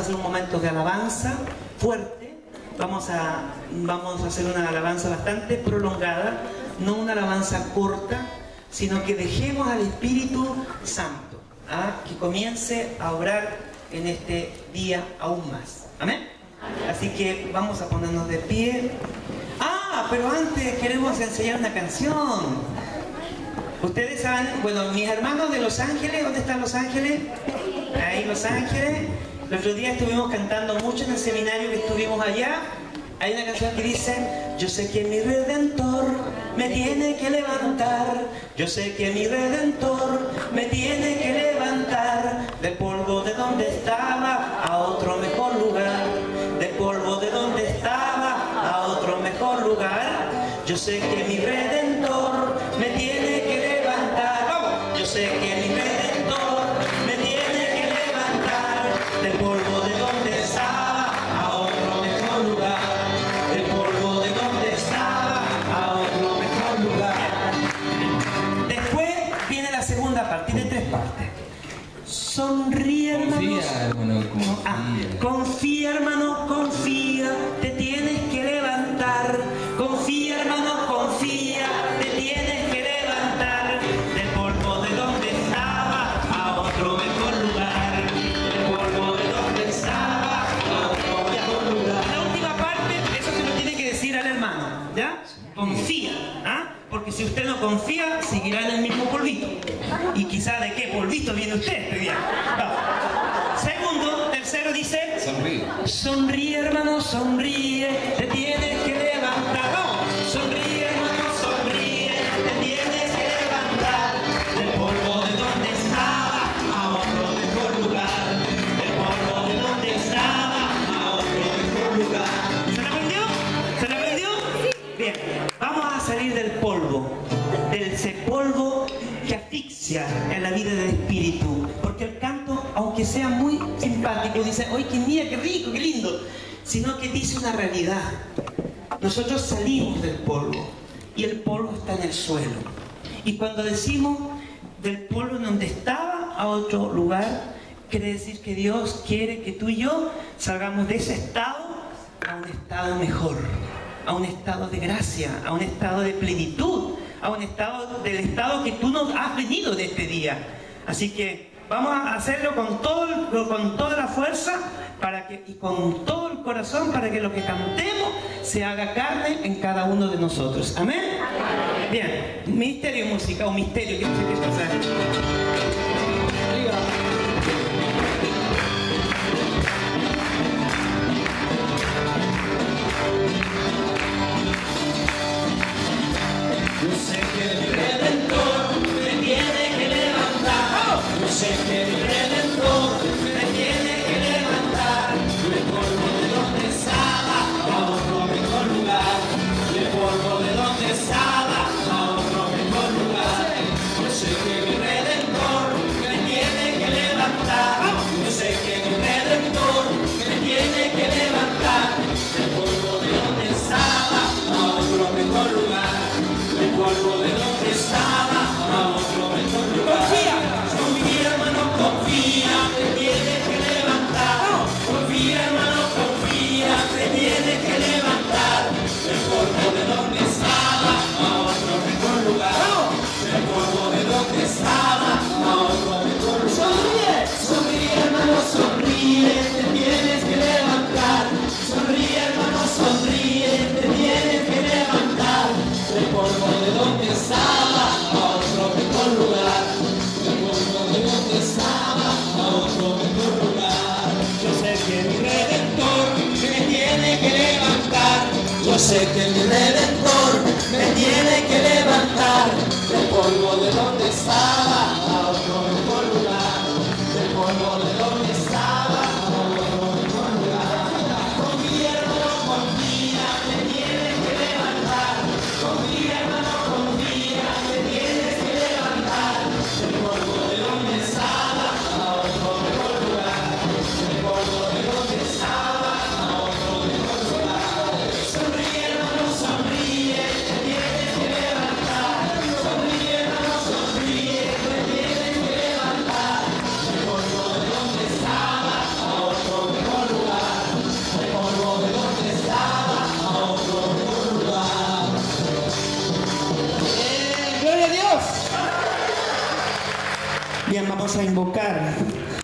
hacer un momento de alabanza fuerte. Vamos a hacer una alabanza bastante prolongada, no una alabanza corta, sino que dejemos al Espíritu Santo que comience a obrar en este día aún más. ¿Amén? Así que vamos a ponernos de pie. Pero antes queremos enseñar una canción. Ustedes saben, bueno, mis hermanos de Los Ángeles, ¿dónde están Los Ángeles? Ahí Los Ángeles. El otro día estuvimos cantando mucho en el seminario que estuvimos allá. Hay una canción que dice: yo sé que mi Redentor me tiene que levantar. Yo sé que mi Redentor me tiene que levantar del polvo de donde estaba a otro mejor lugar. Del polvo de donde estaba a otro mejor lugar. Yo sé que mi Redentor me tiene que levantar. ¡Vamos! Yo sé que mi Redentor me tiene que levantar del polvo de donde estaba a otro mejor lugar. Del polvo de donde estaba a otro mejor lugar. Después viene la segunda parte, tiene 3 partes. Sonríe, hermanos. Confía, hermano, confía. Confía, hermano, confía. Te tienes que levantar. Confía, hermano, confía. Te tienes que levantar del polvo de donde estaba a otro mejor lugar. Del polvo de donde estaba a otro mejor lugar. La última parte, eso se lo tiene que decir al hermano, ¿ya? Confía, porque si usted no confía, seguirá en el mismo polvito. Y quizá de qué polvito viene usted este día. Segundo, tercero dice: Sonríe. Sonríe, hermano, sonríe. Te tienes que levantar. ¡Vamos! Sonríe, hermano, sonríe. Te tienes que levantar del polvo de donde estaba a otro mejor lugar. Del polvo de donde estaba a otro mejor lugar. ¿Se lo aprendió? ¿Se lo aprendió? Bien, vamos a salir del polvo, de ese polvo que asfixia en la vida del espíritu, porque el canto, aunque sea muy simpático, dice: ¡ay, qué mía, qué rico, qué lindo!, sino que dice una realidad. Nosotros salimos del polvo y el polvo está en el suelo, y cuando decimos del polvo en donde estaba a otro lugar, quiere decir que Dios quiere que tú y yo salgamos de ese estado a un estado mejor, a un estado de gracia, a un estado de plenitud, a un estado del estado que tú nos has venido de este día. Así que vamos a hacerlo con toda la fuerza y con todo el corazón, para que lo que cantemos se haga carne en cada uno de nosotros. ¿Amén? Bien, ministerio de música, o misterio, que no sé qué cosa. Yo sé que mi Redentor me tiene que levantar. Yo sé que mi Redentor me tiene que levantar del polvo de donde estaba a otro mejor lugar. Del polvo de donde estaba a otro mejor lugar. Yo sé que mi Redentor me tiene que levantar. Yo sé que mi Redentor me tiene que levantar del polvo de donde estaba a otro mejor lugar. El polvo de donde estaba a otro mejor lugar. Confía, hermano, confía, te tienes que levantar. Confía, hermano, confía, te tienes que levantar. El polvo de donde estaba a otro mejor lugar. El polvo de donde estaba a otro mejor lugar. Sonríe, sonríe, hermano, sonríe, te tienes que levantar. Sonríe, hermano, sonríe, te tienes que levantar. El polvo de donde estaba a otro mejor lugar. El polvo de donde estaba a otro mejor lugar. Yo sé que mi Redentor me tiene que levantar. Yo sé que mi Redentor me tiene que levantar. El polvo de donde estaba a otro mejor lugar. El polvo de donde estaba a otro mejor lugar. Confía, hermano, confía, me tienes que levantar. Confía, hermano, confía, te tienes que levantar. El polvo de donde estaba a otro mejor lugar. El polvo de donde estaba a otro mejor lugar. Sonríe, hermano, sonríe, te tienes que levantar. Sonríe, hermano, sonríe, Bien, vamos a invocar